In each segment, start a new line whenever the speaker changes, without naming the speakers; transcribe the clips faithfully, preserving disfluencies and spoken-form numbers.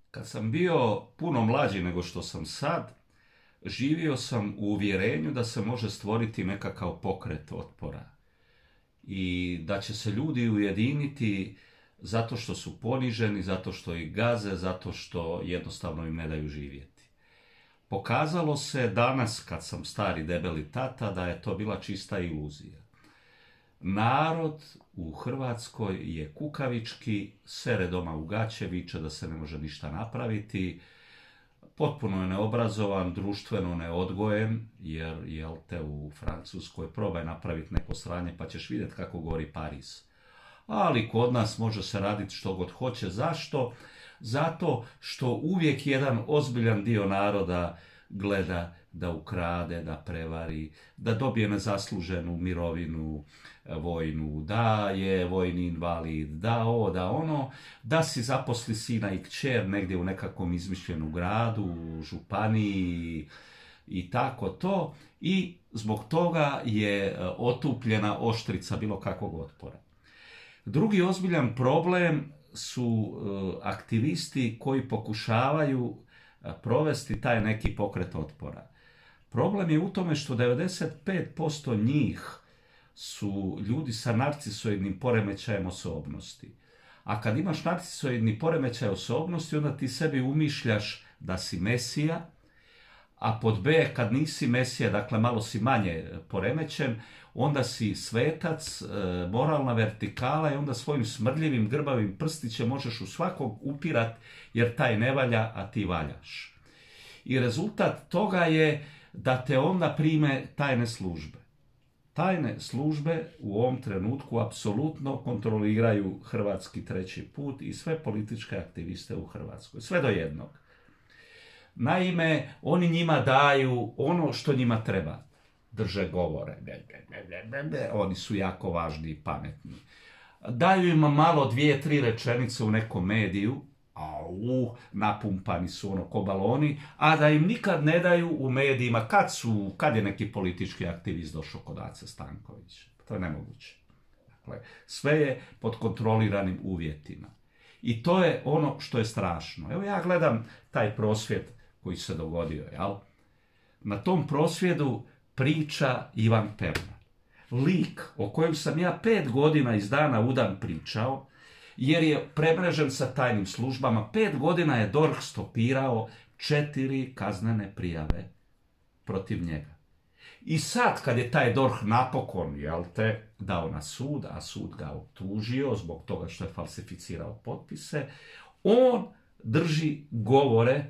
Kad sam bio puno mlađi nego što sam sad, živio sam u uvjerenju da se može stvoriti nekakav pokret otpora i da će se ljudi ujediniti zato što su poniženi, zato što ih gaze, zato što jednostavno im ne daju živjeti. Pokazalo se danas, kad sam stari debeli tata, da je to bila čista iluzija. Narod u Hrvatskoj je kukavički, sere doma u gaće, viče da se ne može ništa napraviti, potpuno je neobrazovan, društveno neodgojen, jer jel te u Francuskoj probaj napraviti neko sranje pa ćeš vidjeti kako gori Pariz. Ali kod nas može se raditi što god hoće. Zašto? Zato što uvijek jedan ozbiljan dio naroda gleda da ukrade, da prevari, da dobije nezasluženu mirovinu vojnu, da je vojni invalid, da ovo, da ono, da si zaposli sina i kćer negdje u nekakvom izmišljenom gradu, u županiji i tako to. I zbog toga je otupljena oštrica bilo kakvog otpora. Drugi ozbiljan problem su aktivisti koji pokušavaju provesti taj neki pokret otpora. Problem je u tome što devedeset pet posto njih su ljudi sa narcisoidnim poremećajem osobnosti. A kad imaš narcisoidni poremećaj osobnosti, onda ti sebi umišljaš da si Mesija, a pod B, kad nisi Mesija, dakle malo si manje poremećen, onda si svetac, moralna vertikala i onda svojim smrdljivim, grbavim prstićem možeš u svakog upirat jer taj ne valja, a ti valjaš. I rezultat toga je da te onda prime tajne službe. Tajne službe u ovom trenutku apsolutno kontroliraju Hrvatski treći put i sve političke aktiviste u Hrvatskoj. Sve do jednog. Naime, oni njima daju ono što njima treba. Drže govore. Oni su jako važni i pametni. Daju im malo dvije, tri rečenice u nekom mediju, au, napumpani su ono ko baloni, a da im nikad ne daju u medijima kad su, kad je neki politički aktivist došao kod Ace Stankovića. To je nemoguće. Dakle, sve je pod kontroliranim uvjetima. I to je ono što je strašno. Evo ja gledam taj prosvjed koji se dogodio, jel? Na tom prosvjedu priča Ivan Pernar. Lik o kojem sam ja pet godina iz dana u dan pričao, jer je premrežen sa tajnim službama. Pet godina je D O R H stopirao četiri kaznene prijave protiv njega. I sad, kad je taj D O R H napokon, jel te, dao na sud, a sud ga optužio zbog toga što je falsificirao potpise, on drži govore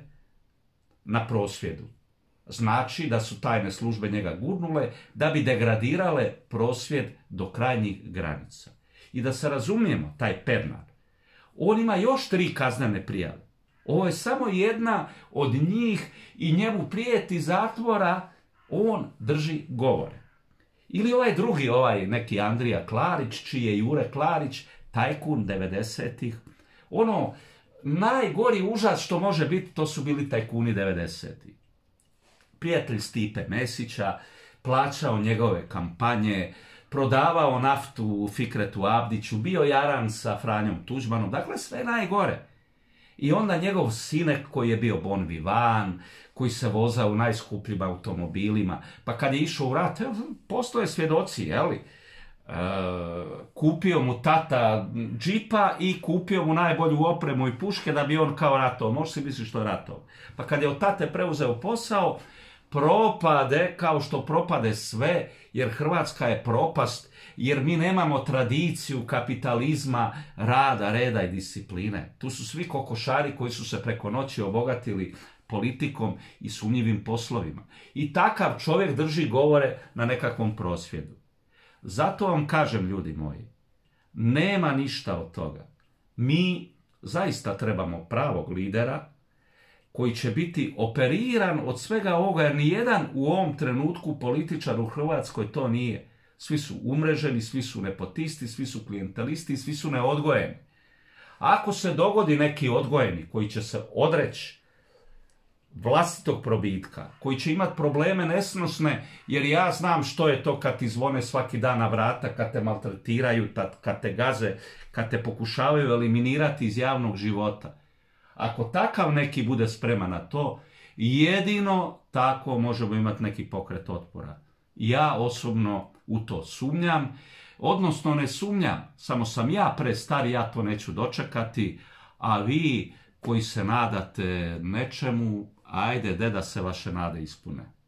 na prosvjedu. Znači da su tajne službe njega gurnule da bi degradirale prosvjed do krajnjih granica. I da se razumijemo, taj Pernar, on ima još tri kaznene prijave. Ovo je samo jedna od njih i njemu prijeti zatvora, on drži govore. Ili ovaj drugi, ovaj neki Andrija Klarić, čiji je Jure Klarić, tajkun devedesetih. Ono, najgori užas što može biti, to su bili tajkuni devedesetih. Prijatelj Stipe Mesića, plaćao njegove kampanje, prodavao naftu Fikretu Abdiću, bio jaran sa Franjom Tuđmanom, dakle sve najgore. I onda njegov sinek koji je bio bon vivant, koji se vozao u najskupljim automobilima, pa kad je išao u rat, postoje svjedoci, jeli? E, kupio mu tata džipa i kupio mu najbolju opremu i puške da bi on kao ratao. Možeš si misliti što je ratao. Pa kad je od tate preuzeo posao, propade kao što propade sve, jer Hrvatska je propast, jer mi nemamo tradiciju kapitalizma, rada, reda i discipline. Tu su svi kokošari koji su se preko noći obogatili politikom i sumnjivim poslovima. I takav čovjek drži govore na nekakvom prosvjedu. Zato vam kažem, ljudi moji, nema ništa od toga. Mi zaista trebamo pravog lidera koji će biti operiran od svega ovoga, jer nijedan u ovom trenutku političar u Hrvatskoj to nije. Svi su umreženi, svi su nepotisti, svi su klijentelisti, svi su neodgojeni. Ako se dogodi neki odgojeni koji će se odreći vlastitog probitka, koji će imati probleme nesnosne, jer ja znam što je to kad ti zvone svaki dan na vrata, kad te maltretiraju, kad te gaze, kad te pokušavaju eliminirati iz javnog života. Ako takav neki bude spreman na to, jedino tako možemo imati neki pokret otpora. Ja osobno u to sumnjam, odnosno ne sumnjam, samo sam ja prestar, ja to neću dočekati, a vi koji se nadate nečemu, ajde, de da se vaše nade ispune.